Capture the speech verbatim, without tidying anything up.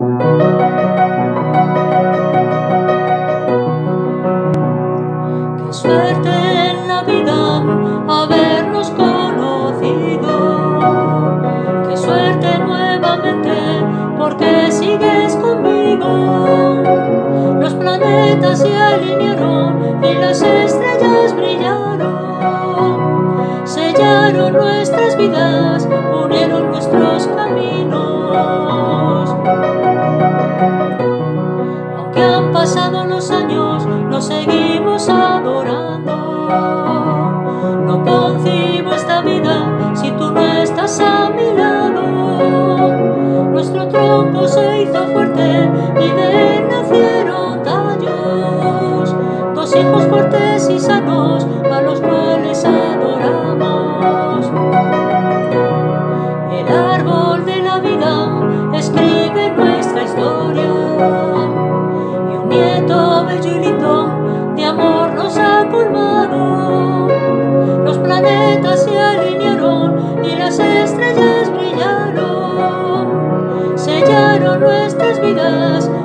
Qué suerte en la vida habernos conocido, qué suerte nuevamente porque sigues conmigo. Los planetas se alinearon y las estrellas brillaron, sellaron nuestras vidas, unieron nuestros caminos. Aunque han pasado los años, nos seguimos adorando. No concibo esta vida si tú no estás a mi lado. Nuestro tronco se hizo fuerte y de él nacieron tallos, dos hijos fuertes y sanos a los cuales adoramos. El árbol de la vida escribe nuestra historia, y un nieto bello y lindo de amor nos ha colmado. Los planetas se alinearon y las estrellas brillaron, sellaron nuestras vidas,